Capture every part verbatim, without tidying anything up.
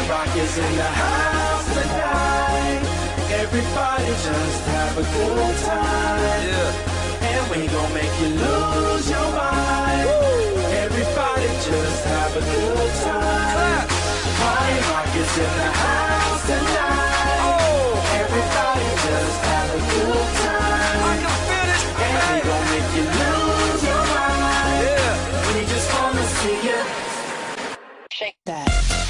Rock is in the house tonight. Everybody just have a good time. Yeah. And we gon' make you lose your mind. Woo. Everybody just have a good time. Party Rock is in the house tonight. Oh. Everybody just have a good time. I can feel it. And we gon' make you lose your mind. Yeah. We just wanna see you shake that.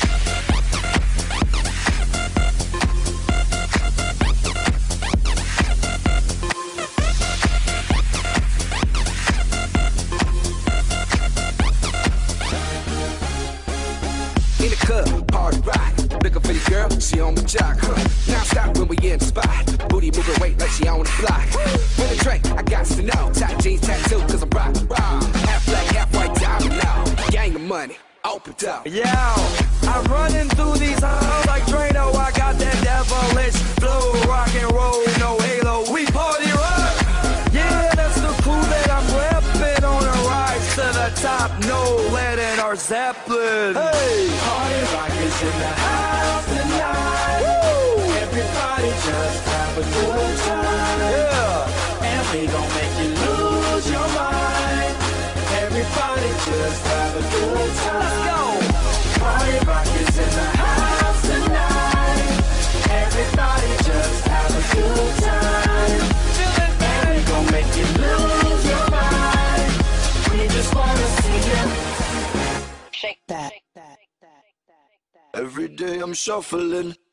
In the club, party rock. Looking for your girl, she on the jock. Huh. Now stop when we in the spot. Booty moving weight like she on the block. With a drink, I got to know. Tight jeans, tattoo, cause I'm rock, rock. Half black, half white, diamond now. Gang of money, open up. Yeah, I'm running through these halls like Drano. I got that devilish flow, rock and roll, no halo. We party rock. Yeah, that's the crew that I'm repping on a rise to the top. No lead in our Zeppelin. Hey, Party Rock is in the house tonight. Woo. Everybody just have a good time. yeah, And we gon' make you lose your mind. Everybody just have a good time. let's go. Party Rock is in the house tonight. Everybody just have a good time. And we gon' make you lose your mind. We just wanna see you shake that. Every day I'm shuffling.